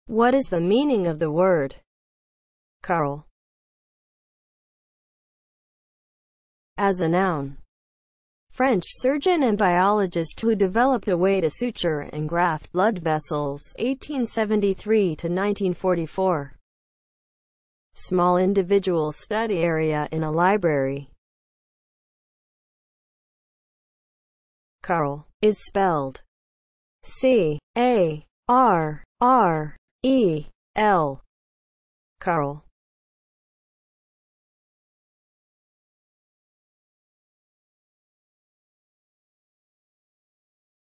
What is the meaning of the word CARREL as a noun? French surgeon and biologist who developed a way to suture and graft blood vessels, 1873 to 1944. Small individual study area in a library. CARREL is spelled C-A-R-R-E-L. CARREL.